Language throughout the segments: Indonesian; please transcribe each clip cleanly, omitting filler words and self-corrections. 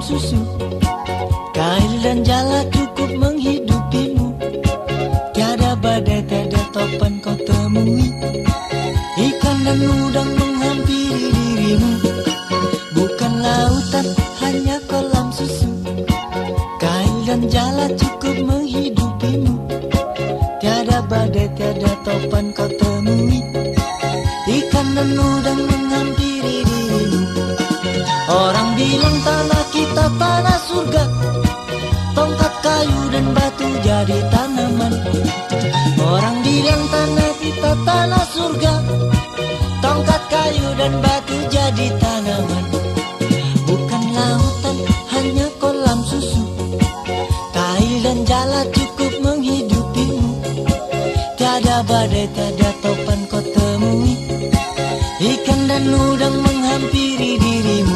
susu. Kail dan jala cukup menghidupimu. Tiada badai, tiada topan kau temui. Ikan dan udang menghampiri dirimu. Bukan lautan, hanya kolam susu. Kail dan jala cukup menghidupimu. Tiada badai, tiada topan kau temui. Ikan dan udang menghampiri dirimu. Orang bilang tanah kita tanah surga. Tongkat kayu dan batu jadi tanaman. Orang bilang tanah kita tanah surga. Tongkat kayu dan batu jadi tanaman. Bukan lautan, hanya kolam susu. Kail dan jala cukup menghidupimu. Tiada badai, tiada topan kau temui. Ikan dan udang menghampiri dirimu.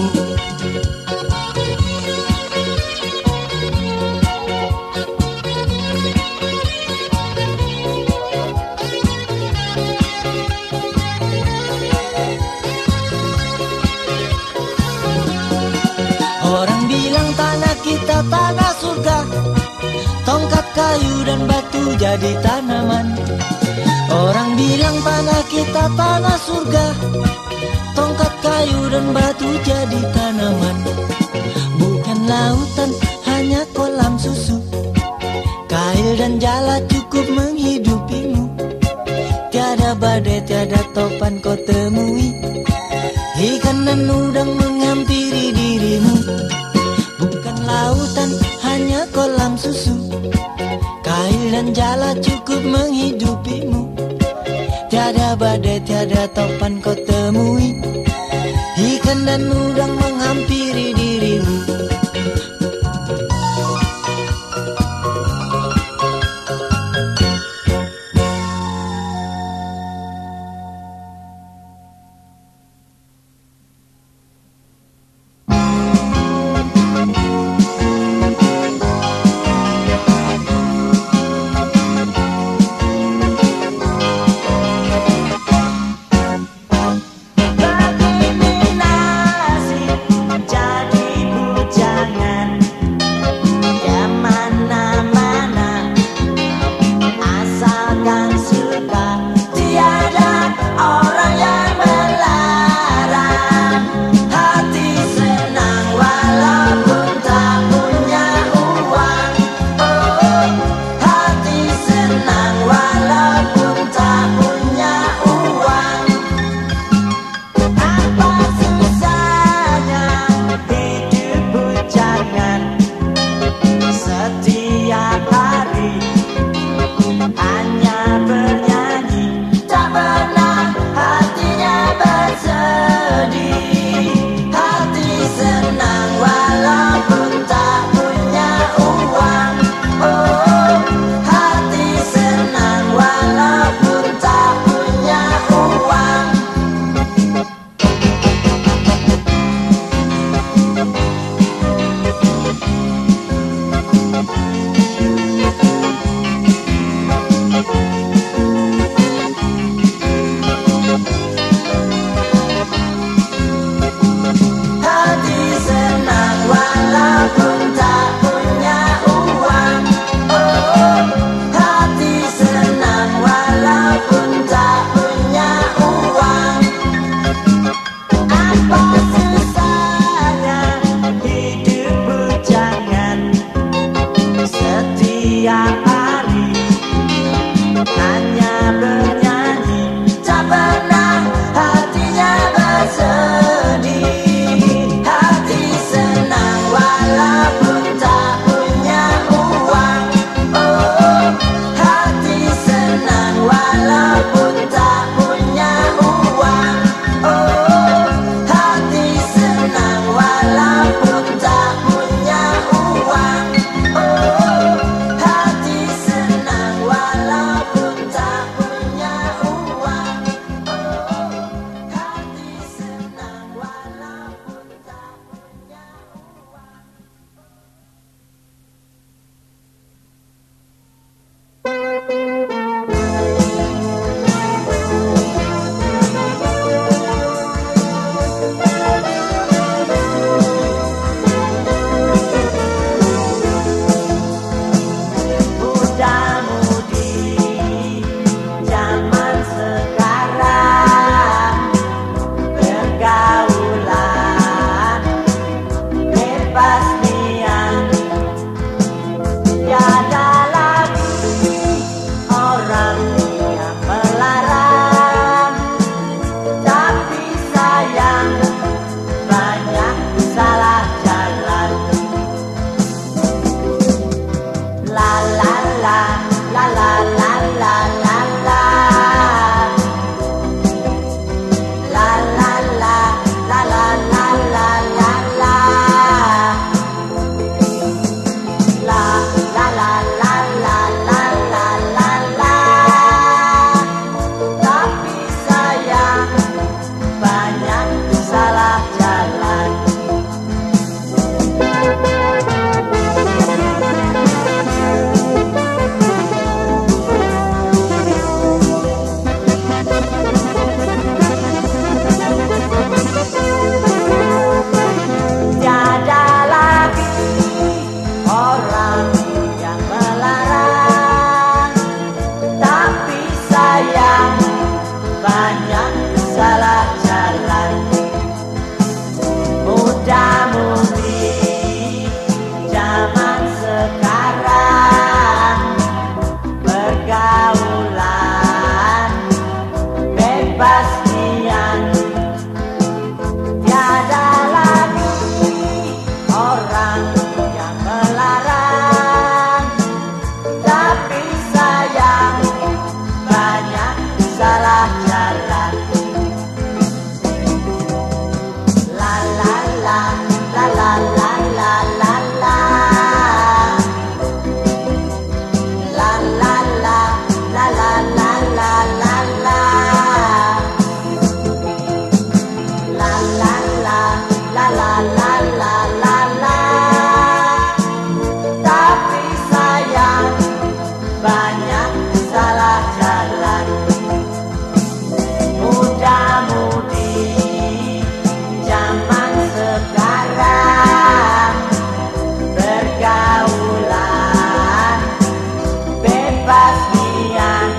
Orang bilang tanah kita tanah surga. Tongkat kayu dan batu jadi tanaman. Orang bilang tanah kita tanah surga. Tongkat kayu dan batu jadi tanaman. Bukan lautan, hanya kolam susu. Kail dan jala cukup menghidupimu. Tiada badai, tiada topan kau temui. Ikan dan udang menghampiri dirimu. Bukan lautan, hanya kolam susu. Kail dan jala cukup menghidupimu. Tiada badai, tiada topan kau temui. Ikan dan udang menghampiri dirimu. la la la la la la. Tapi sayang banyak salah jalan. Muda-mudi zaman sekarang pergaulan bebas nian.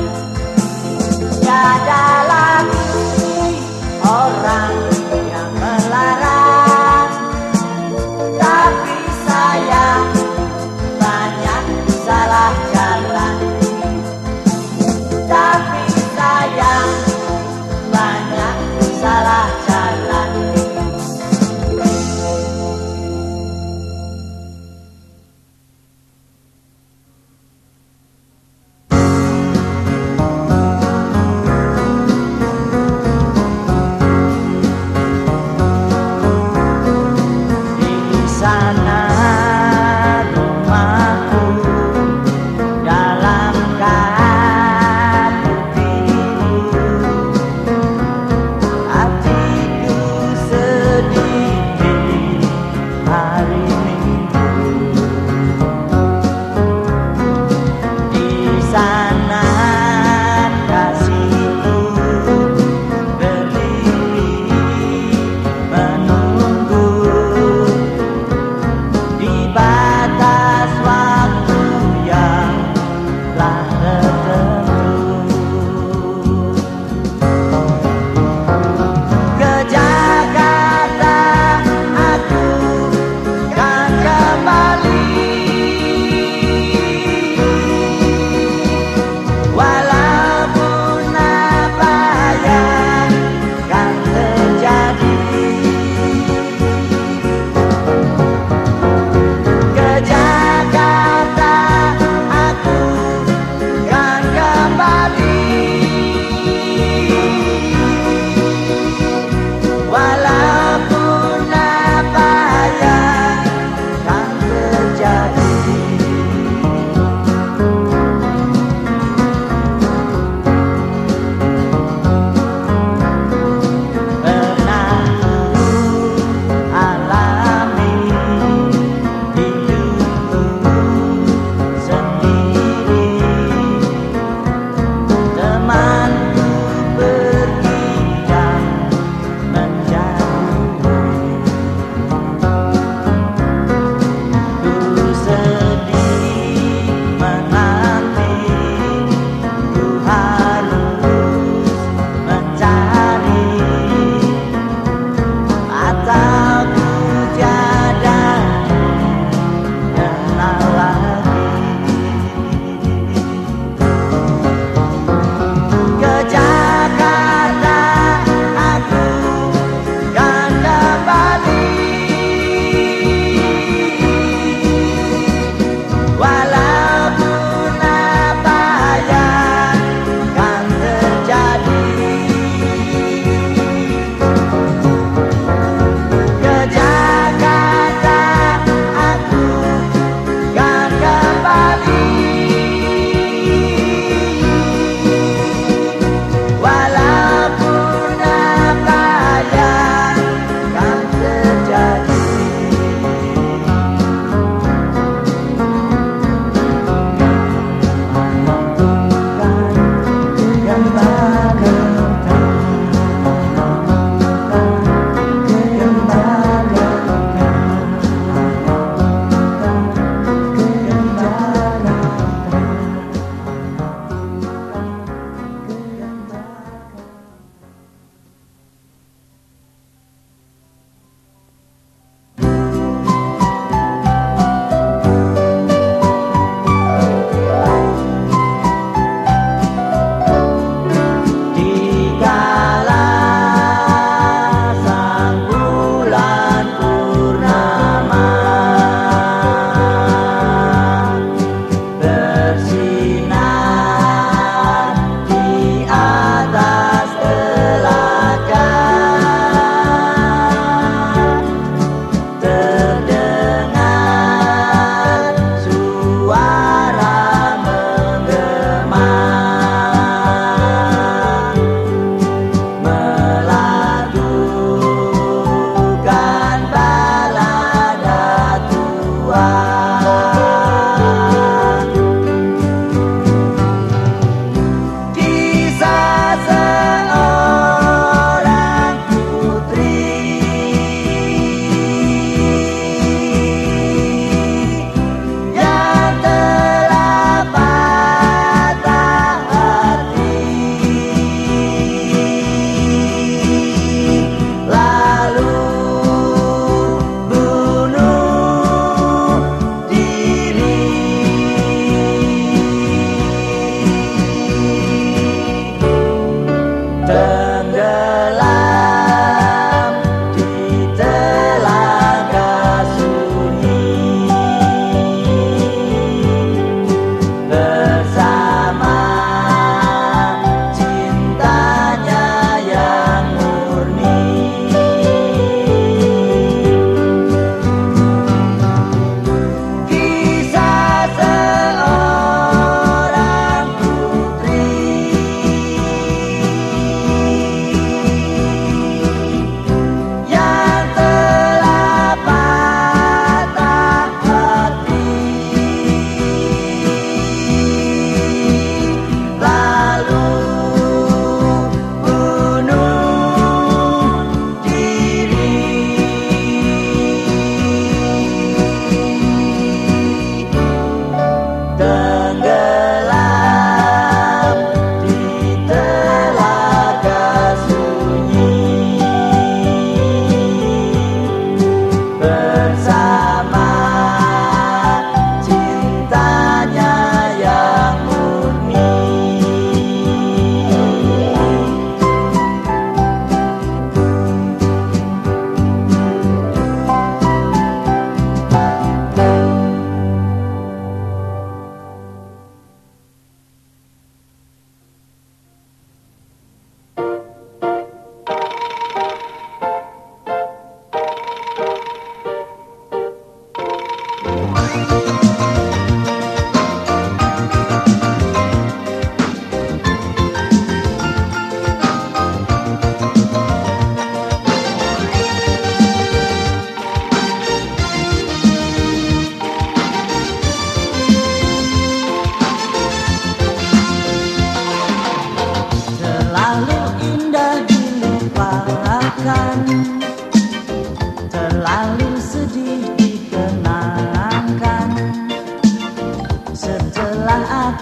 Tiada lagi orang yang melarang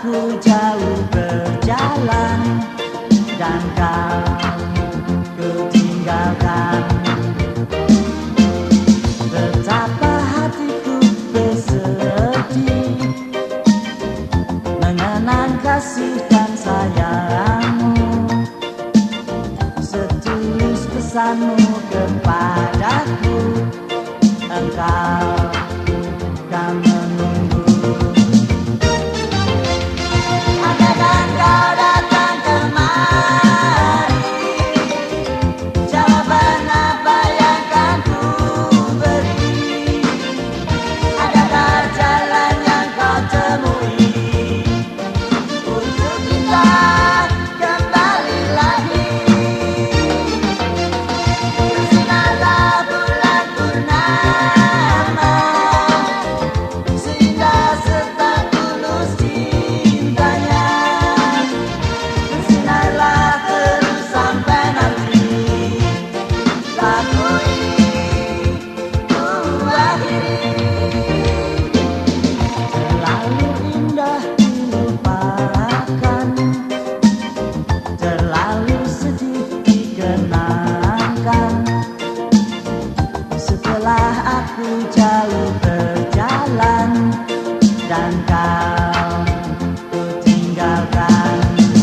aku jauh berjalan dan kau tinggalkan. Betapa hatiku bersedih mengenang kasih dan sayangmu, setulus pesanmu kepadaku. Engkau kan menunggu. Andaikan kau datang kemari, jawaban apa yang akan ku beri? Adakah jalan yang kau temui untuk kita kembali lagi? Bersinarlah bulan purnama, seindah serta tulus cintanya. Bersinarlah terus sampai nanti lagu ini ku akhiri. Terlalu indah dilupakan, terlalu sedih dikenangkan. Setelah aku jauh berjalan dan kau ku tinggalkan.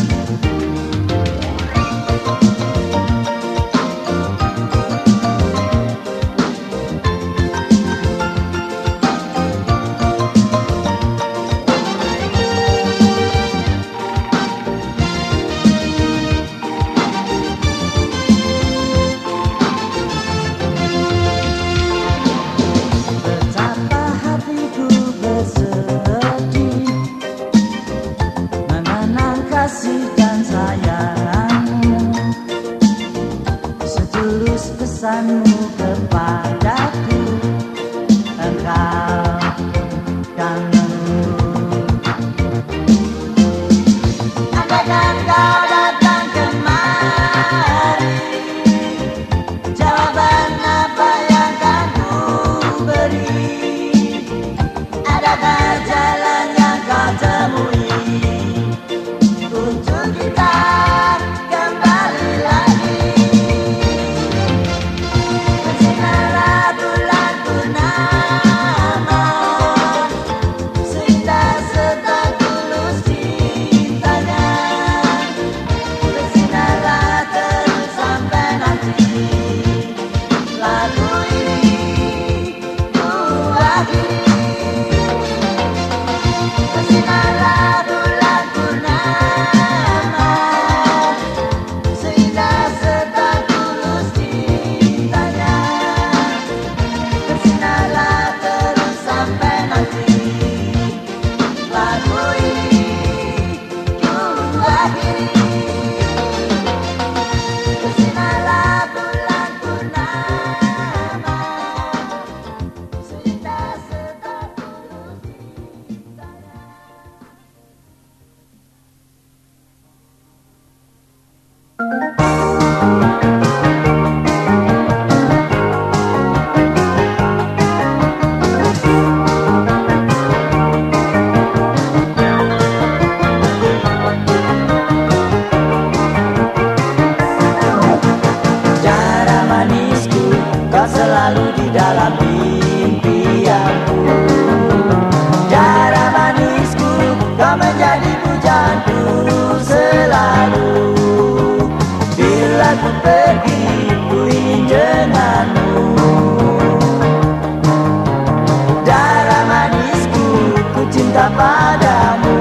Betapa hatiku bersedih mengenang kasih dan sayangmu, setulus pesanmu kepadaku. Engkau kan menunggu. Andaikan kau datang kemari, jawaban apa yang akan ku beri? Adakah jalan yang kau temui untuk kita kembali lagi? Bersinarlah bulan purnama, seindah serta tulus cintanya. Bersinarlah terus sampai nanti lagu ini ku akhiri. Bersinarlah bulan purnama, seindah serta tulus cintanya. Bersinarlah terus sampai nanti lagu ini ku akhiri. Bersinarlah bulan purnama, seindah serta tulus cintanya. Cara manisku, kau selalu di dalam impianku. Cara manisku, kau menjadi pujaanku selalu. Bila ku pergi, ku ingin denganmu. Cara manisku, ku cinta padamu.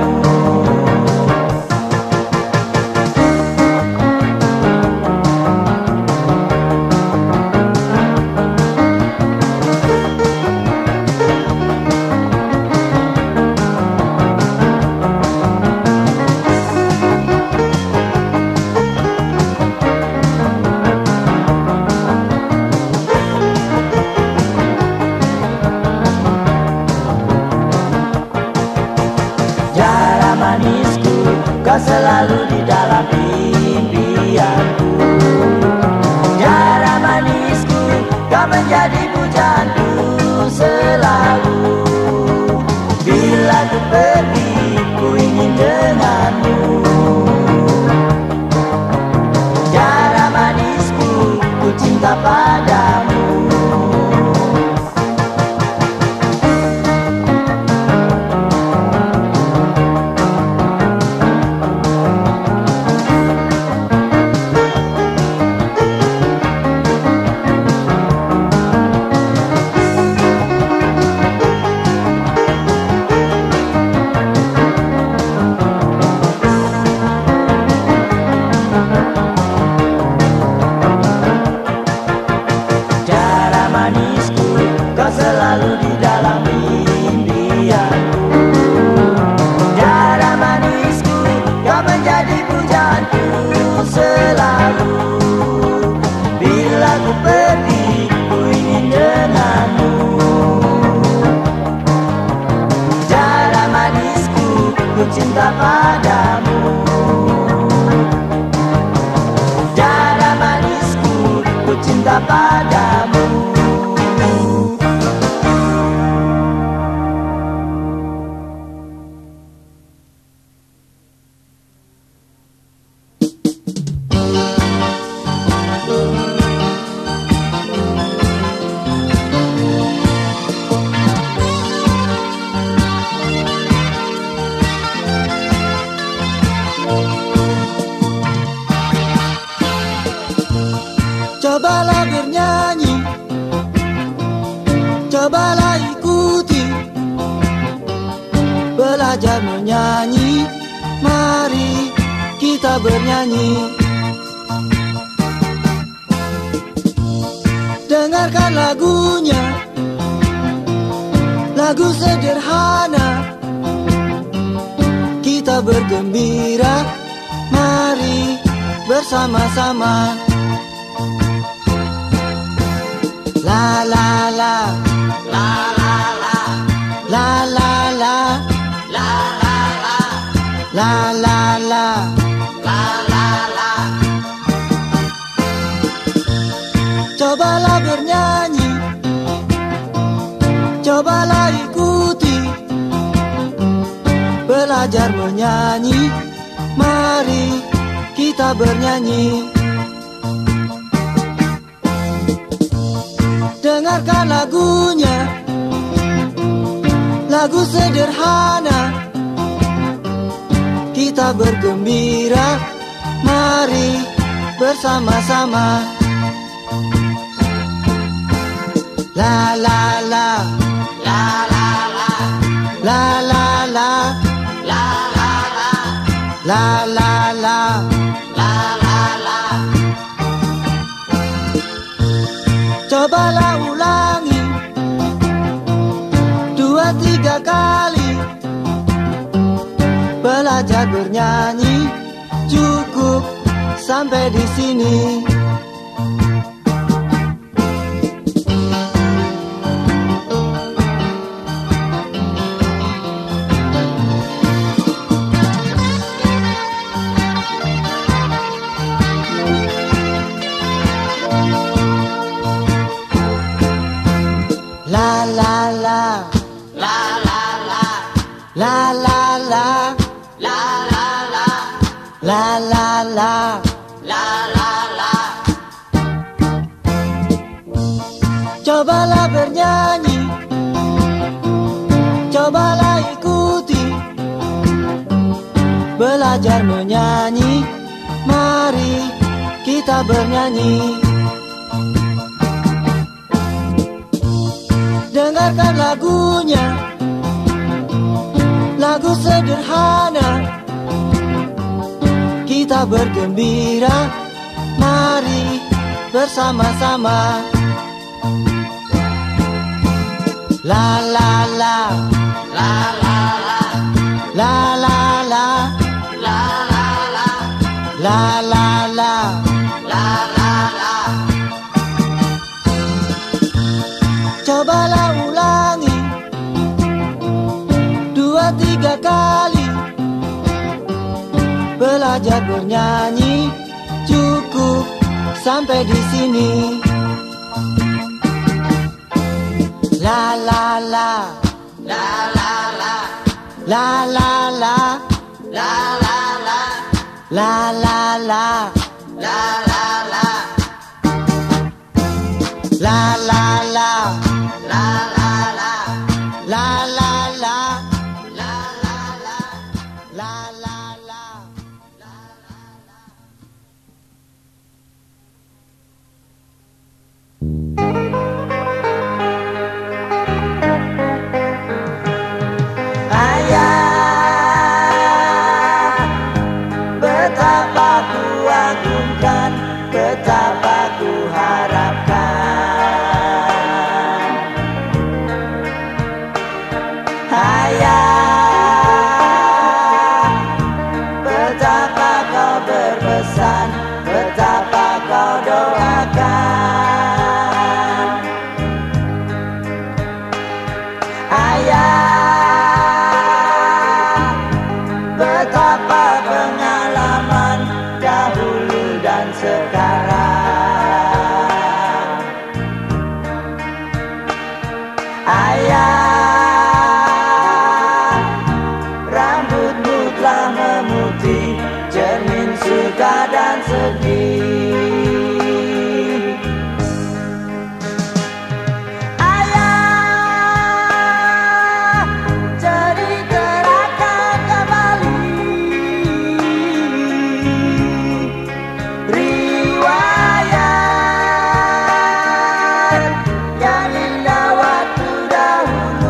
Kau selalu di dalam impianku. Cara manisku, kau menjadi pujaanku selalu. Bila ku pergi, ku ingin denganmu. Tiara manisku, ku cinta padamu. Selalu di dalam impianku. Tiara manisku, kau menjadi pujaanku selalu. Bila ku pergi, ku ingin denganmu. Tiara manisku, ku cinta padamu. Tiara manisku, ku cinta padamu. Cobalah bernyanyi, cobalah ikuti, belajar menyanyi, mari kita bernyanyi. Dengarkan lagunya, lagu sederhana, kita bergembira, mari bersama-sama. La la la, la la la, la la la, la la la, la la la, la la la. Cobalah bernyanyi, cobalah ikuti, belajar menyanyi, mari kita bernyanyi. Dengarkan lagunya, lagu sederhana, kita bergembira, mari bersama-sama. La la la, la la la, la la la, la la la, la la la, la la la. Cobalah ulangi 2-3 kali, belajar bernyanyi, cukup sampai di sini. La la la, la la la, la la la, la la la, la la la, la la la. Cobalah bernyanyi, cobalah ikuti, belajar menyanyi, mari kita bernyanyi. Dengarkan lagunya, lagu sederhana, kita bergembira, mari bersama-sama. La la la, la la la, la la la, la la la, la la la, la la la. Cobalah ulangi 2-3 kali, belajar bernyanyi, cukup sampai di sini. La la la, la la la, la la la, la Ayah, betapa kau berpesan, betapa kau doakan. Ayah, betapa pengalaman dahulu dan sekarang. Ayah, rambutmu telah memutih, cermin suka dan sedih. Ayah, cerita akan kembali, riwayat yang indah waktu dahulu.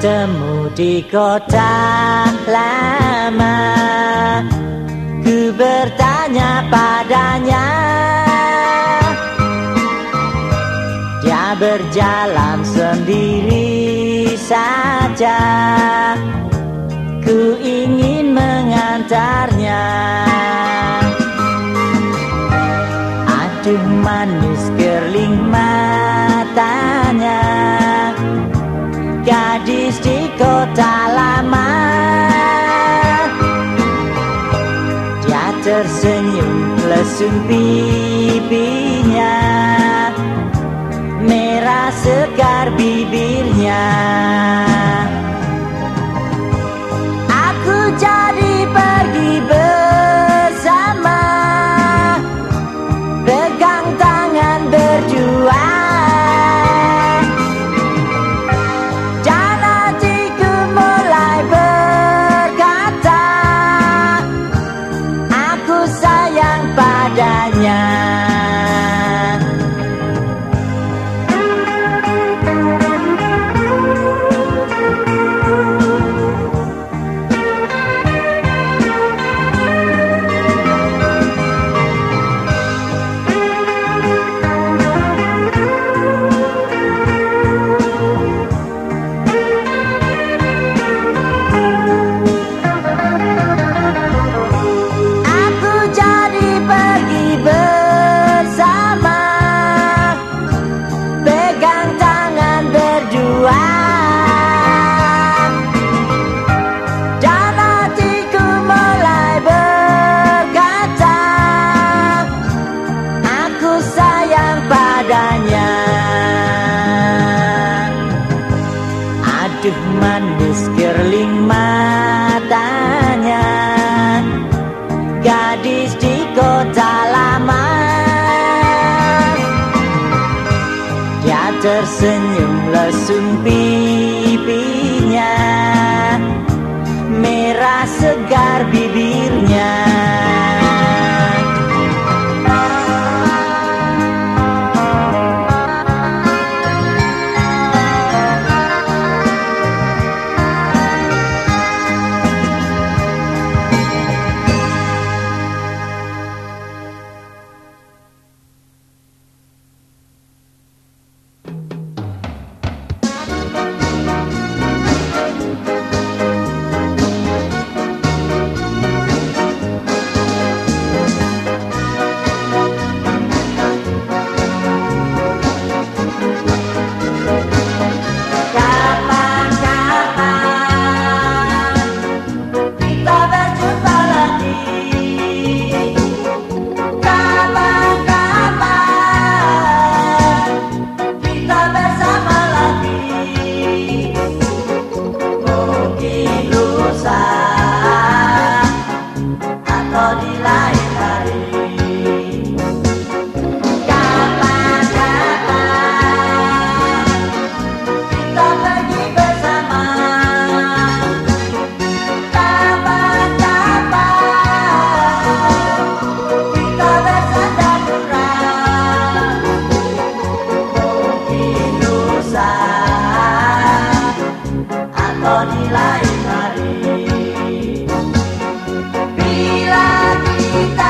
bertemu di kota lama. Ku bertanya padanya, dia berjalan sendiri saja. Ku ingin mengantarnya. Aduh manis kerling matanya, gadis di kota lama. Dia tersenyum lesung pipinya, merah segar bibirnya. Aku jadi pergi bersama, pegang tangan berdua. Dan hatiku mulai berkata, aku sayang padanya. Aduh manis kerling matanya, gadis di kota lama. Dia tersenyum lesung pipinya, merah segar bibirnya. Di lain hari, bila kita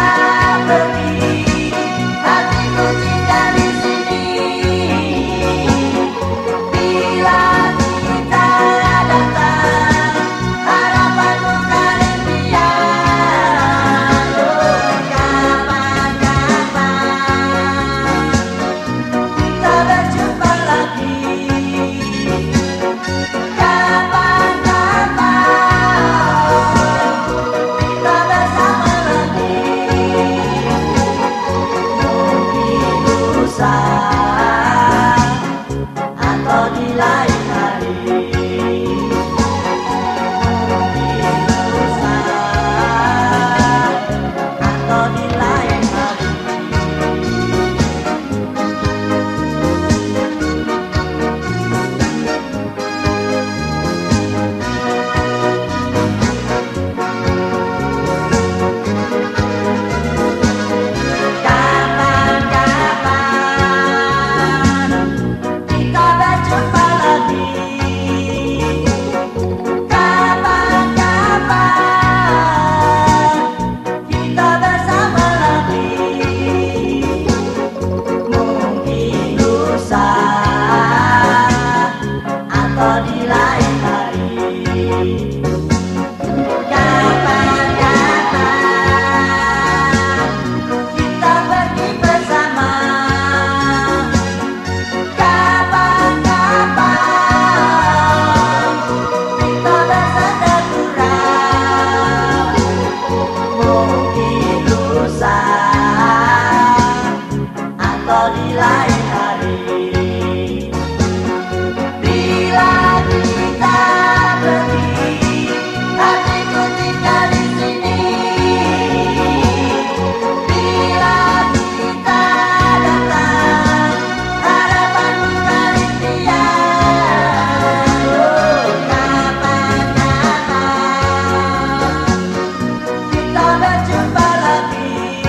berjumpa lagi.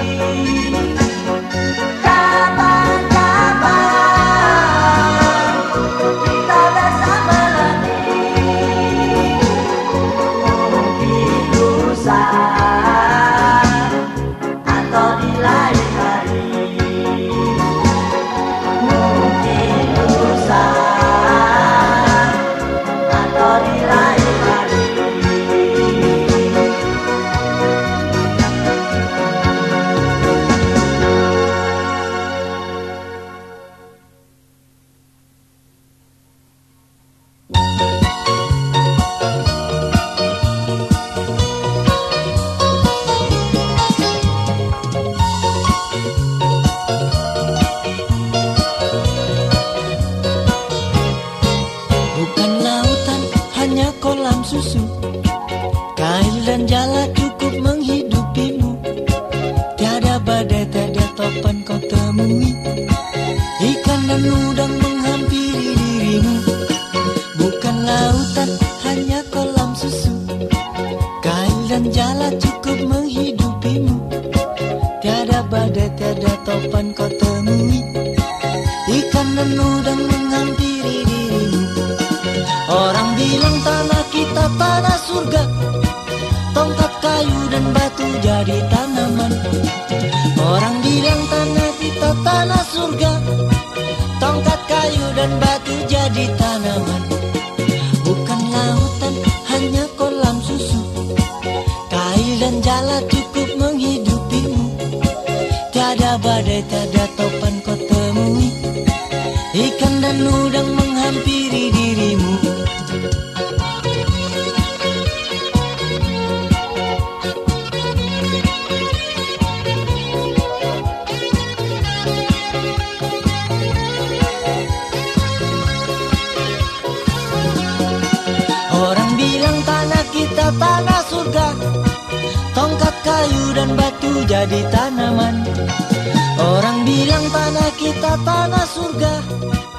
Kapan-kapan kita bersama lagi. Mungkin lusa atau di lain hari. Mungkin lusa atau di lain hari. Bukan lautan, hanya kolam susu. Kail dan jala cukup menghidupimu. Tiada badai, tiada topan kau temui. Ikan dan udang menghampiri dirimu. Bukan lautan, hanya kolam susu. Kail dan jala cukup menghidupimu. Tiada badai, tiada topan kau temui. Ikan dan udang menghampiri dirimu. Orang bilang tanah kita tanah surga. Tongkat kayu dan batu jadi tanaman. Orang bilang tanah kita tanah surga. Tongkat kayu dan batu jadi tanaman. Bukan lautan, hanya kolam susu. Kail dan jala cukup menghidupimu. Tiada badai, tiada topan kau temui. Ikan dan udang menghampiri dirimu. Orang bilang tanah kita tanah surga. Tongkat kayu dan batu jadi tanaman. Orang bilang tanah kita tanah surga.